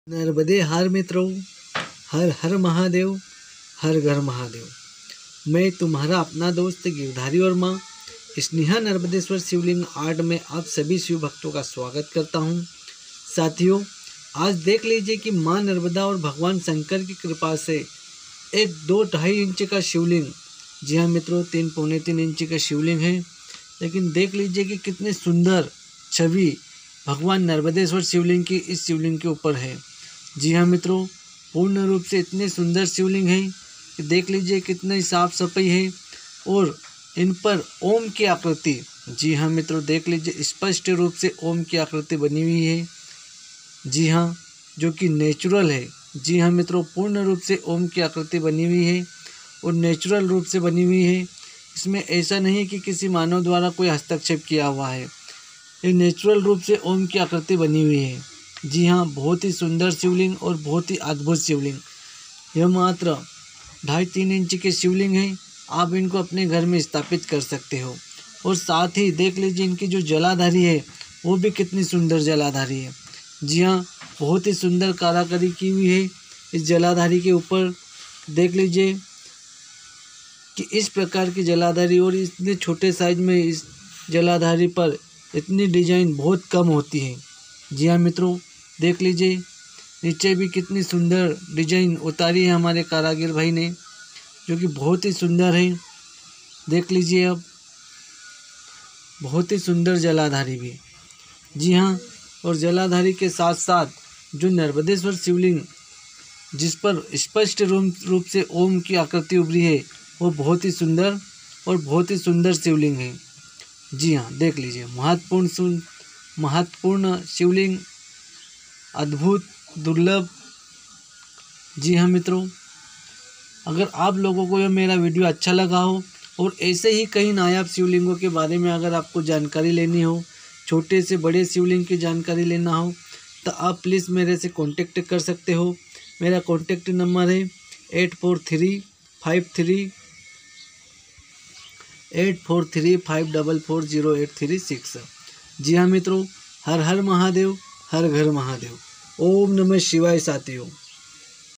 नर्मदे हार मित्रों, हर हर महादेव, हर घर महादेव। मैं तुम्हारा अपना दोस्त गिरधारी वर्मा स्नेहा नर्मदेश्वर शिवलिंग आर्ट में आप सभी शिव भक्तों का स्वागत करता हूं। साथियों, आज देख लीजिए कि मां नर्मदा और भगवान शंकर की कृपा से एक 2-2.5 इंच का शिवलिंग, जी हाँ मित्रों, 3-3.5 इंच का शिवलिंग है। लेकिन देख लीजिए कि कितनी सुंदर छवि भगवान नर्मदेश्वर शिवलिंग की इस शिवलिंग के ऊपर है। जी हाँ मित्रों, पूर्ण रूप से इतने सुंदर शिवलिंग है कि देख लीजिए कितनी साफ सफाई है और इन पर ओम की आकृति, जी हाँ मित्रों, देख लीजिए स्पष्ट रूप से ओम की आकृति बनी हुई है। जी हाँ, जो कि नेचुरल है। जी हाँ मित्रों, पूर्ण रूप से ओम की आकृति बनी हुई है और नेचुरल रूप से बनी हुई है। इसमें ऐसा नहीं कि किसी मानव द्वारा कोई हस्तक्षेप किया हुआ है। ये नेचुरल रूप से ओम की आकृति बनी हुई है। जी हाँ, बहुत ही सुंदर शिवलिंग और बहुत ही अद्भुत शिवलिंग। यह मात्र 2.5-3 इंच के शिवलिंग है। आप इनको अपने घर में स्थापित कर सकते हो। और साथ ही देख लीजिए इनकी जो जलाधारी है वो भी कितनी सुंदर जलाधारी है। जी हाँ, बहुत ही सुंदर कारीगरी की हुई है इस जलाधारी के ऊपर। देख लीजिए कि इस प्रकार की जलाधारी और इतने छोटे साइज में इस जलाधारी पर इतनी डिजाइन बहुत कम होती है। जी हाँ मित्रों, देख लीजिए नीचे भी कितनी सुंदर डिजाइन उतारी है हमारे कारीगर भाई ने, जो कि बहुत ही सुंदर है। देख लीजिए अब बहुत ही सुंदर जलाधारी भी। जी हाँ, और जलाधारी के साथ साथ जो नर्मदेश्वर शिवलिंग जिस पर स्पष्ट रूप से ओम की आकृति उभरी है वो बहुत ही सुंदर और बहुत ही सुंदर शिवलिंग है। जी हाँ, देख लीजिए महत्वपूर्ण शिवलिंग, अद्भुत, दुर्लभ। जी हाँ मित्रों, अगर आप लोगों को यह मेरा वीडियो अच्छा लगा हो और ऐसे ही कई नायाब शिवलिंगों के बारे में अगर आपको जानकारी लेनी हो, छोटे से बड़े शिवलिंग की जानकारी लेना हो, तो आप प्लीज़ मेरे से कांटेक्ट कर सकते हो। मेरा कांटेक्ट नंबर है 8435440836। जी हाँ मित्रों, हर हर महादेव, हर घर महादेव। ओम नमः शिवाय साथियों।